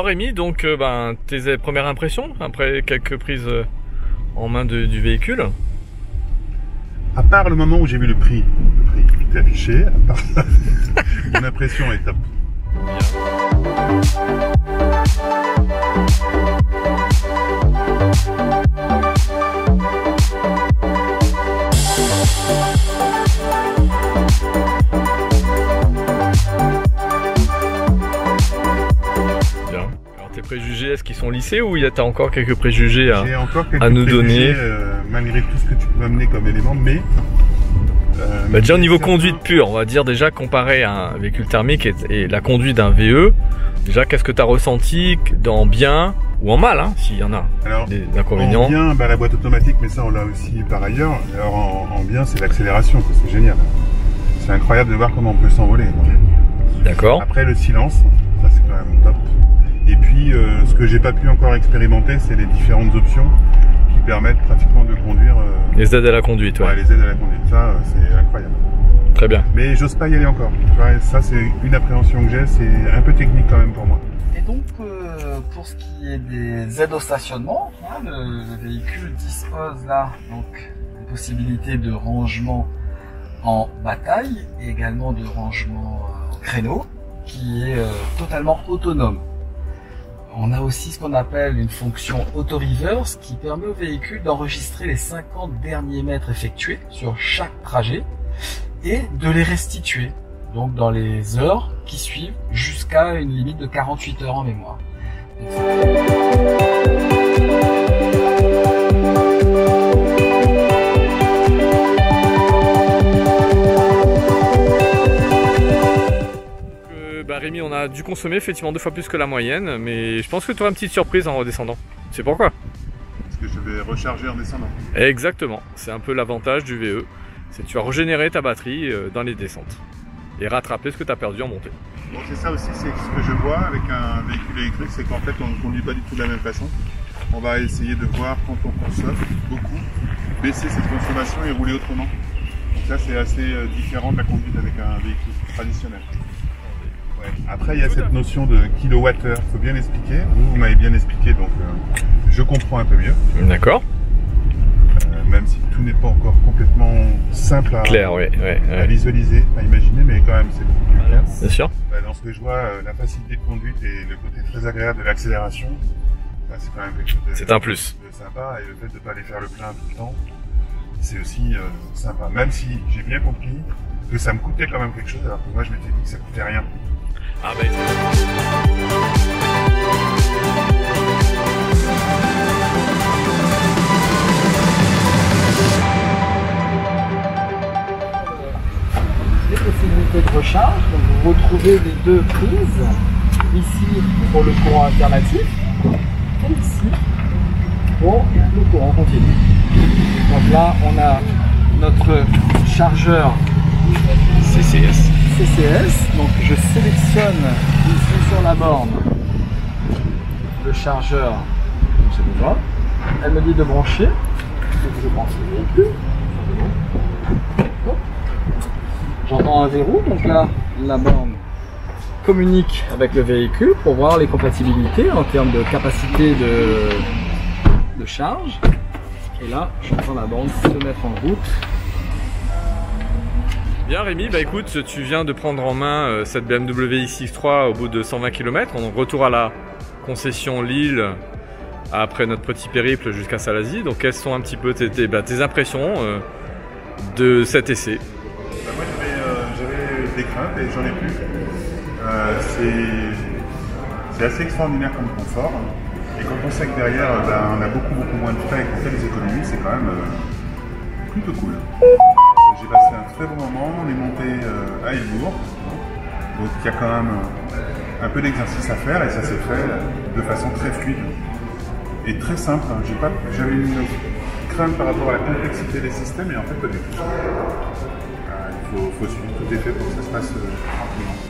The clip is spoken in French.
Rémi, donc tes premières impressions après quelques prises en main du véhicule? À part le moment où j'ai vu le prix qui était affiché, à part ça, mon impression est top. Tes préjugés, est-ce qu'ils sont lissés ou t'as encore quelques préjugés à nous donner malgré tout ce que tu peux m'amener comme élément, mais... déjà au niveau conduite pure, on va dire déjà comparé à un véhicule thermique et la conduite d'un VE, déjà qu'est-ce que tu as ressenti en bien ou en mal, hein, s'il y en a? Alors, des inconvénients? En bien, la boîte automatique, mais ça on l'a aussi par ailleurs. Alors en bien, c'est l'accélération, c'est génial. C'est incroyable de voir comment on peut s'envoler. D'accord. Après le silence, ça c'est quand même top. Et puis, ce que j'ai pas pu encore expérimenter, c'est les différentes options qui permettent pratiquement de conduire... les aides à la conduite, ouais. Les aides à la conduite, ça, c'est incroyable. Très bien. Mais j'ose pas y aller encore. Ça, c'est une appréhension que j'ai, c'est un peu technique quand même pour moi. Et donc, pour ce qui est des aides au stationnement, le véhicule dispose là donc des possibilités de rangement en bataille et également de rangement en créneau qui est totalement autonome. On a aussi ce qu'on appelle une fonction auto-reverse qui permet au véhicule d'enregistrer les 50 derniers mètres effectués sur chaque trajet et de les restituer donc dans les heures qui suivent jusqu'à une limite de 48 heures en mémoire. Rémi, on a dû consommer effectivement 2 fois plus que la moyenne, mais je pense que tu auras une petite surprise en redescendant. C'est pourquoi? Parce que je vais recharger en descendant. Exactement, c'est un peu l'avantage du VE, c'est que tu vas régénérer ta batterie dans les descentes et rattraper ce que tu as perdu en montée. Bon, c'est ça aussi, c'est ce que je vois avec un véhicule électrique, c'est qu'en fait on ne conduit pas du tout de la même façon. On va essayer de voir quand on consomme beaucoup, baisser cette consommation et rouler autrement. Donc ça c'est assez différent de la conduite avec un véhicule traditionnel. Ouais. Après, il y a cette notion de kilowattheure, il faut bien l'expliquer. Vous m'avez bien expliqué, donc je comprends un peu mieux. D'accord. Même si tout n'est pas encore complètement simple à visualiser, à imaginer, mais quand même, c'est beaucoup plus clair. Bien sûr. Dans ce que je vois, la facilité de conduite et le côté très agréable de l'accélération, c'est quand même quelque chose c'est un plus. De sympa. Et le fait de ne pas aller faire le plein tout le temps, c'est aussi sympa. Même si j'ai bien compris que ça me coûtait quand même quelque chose, alors que moi, je m'étais dit que ça coûtait rien. Ah bah, les possibilités de recharge, donc vous retrouvez les 2 prises, ici pour le courant alternatif et ici pour le courant continu. Donc là on a notre chargeur CCS, donc je sélectionne ici sur la borne le chargeur, elle me dit de brancher, donc je branche le véhicule, j'entends un verrou, donc là la borne communique avec le véhicule pour voir les compatibilités en termes de capacité de charge, et là j'entends la borne se mettre en route. Bien Rémi, bah écoute, tu viens de prendre en main cette BMW iX3 au bout de 120 km. On retourne à la concession Lille après notre petit périple jusqu'à Salazie. Donc quelles sont un petit peu tes impressions de cet essai? Moi j'avais des craintes et j'en ai plus. C'est assez extraordinaire comme confort. Et quand on sait que derrière on a beaucoup moins de frais et qu'on fait des économies, c'est quand même plutôt cool. J'ai passé un très bon moment, on est monté à Hellebourg, donc il y a quand même un peu d'exercice à faire et ça s'est fait de façon très fluide et très simple. J'avais une crainte par rapport à la complexité des systèmes et en fait pas du tout. Il faut suivre tout est fait pour que ça se passe tranquillement.